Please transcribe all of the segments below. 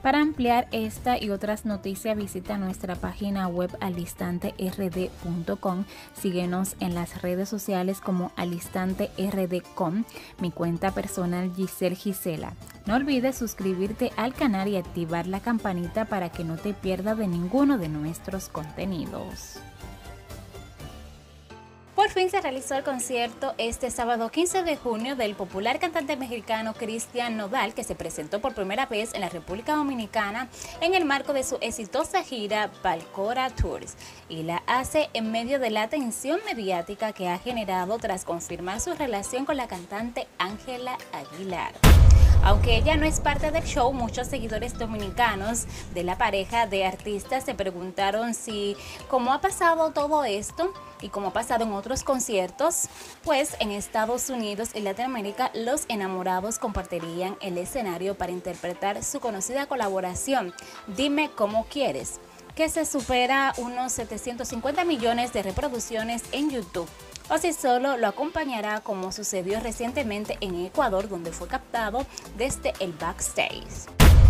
Para ampliar esta y otras noticias, visita nuestra página web alistanterd.com. Síguenos en las redes sociales como alistanterd.com, mi cuenta personal Giselle Gisela. No olvides suscribirte al canal y activar la campanita para que no te pierdas de ninguno de nuestros contenidos. Por fin se realizó el concierto este sábado 15 de junio del popular cantante mexicano Cristian Nodal, que se presentó por primera vez en la República Dominicana en el marco de su exitosa gira Valcora Tours, y la hace en medio de la atención mediática que ha generado tras confirmar su relación con la cantante Ángela Aguilar. Aunque ella no es parte del show, muchos seguidores dominicanos de la pareja de artistas se preguntaron si, como ha pasado todo esto y como ha pasado en otros conciertos, pues en Estados Unidos y Latinoamérica los enamorados compartirían el escenario para interpretar su conocida colaboración Dime Cómo Quieres, que se supera unos 750 millones de reproducciones en YouTube. O si solo lo acompañará, como sucedió recientemente en Ecuador, donde fue captado desde el backstage.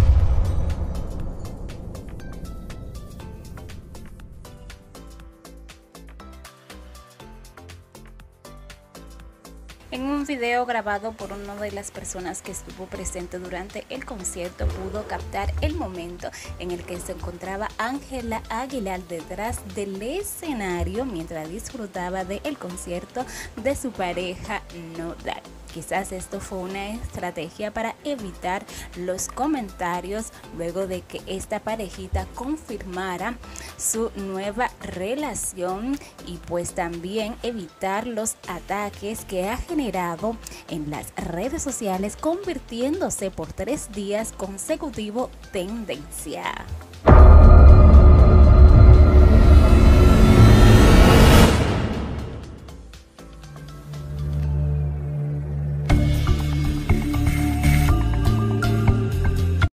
En un video grabado por una de las personas que estuvo presente durante el concierto, pudo captar el momento en el que se encontraba Ángela Aguilar detrás del escenario mientras disfrutaba del concierto de su pareja Nodal. Quizás esto fue una estrategia para evitar los comentarios luego de que esta parejita confirmara su nueva relación, y pues también evitar los ataques que ha generado en las redes sociales, convirtiéndose por 3 días consecutivos tendencia.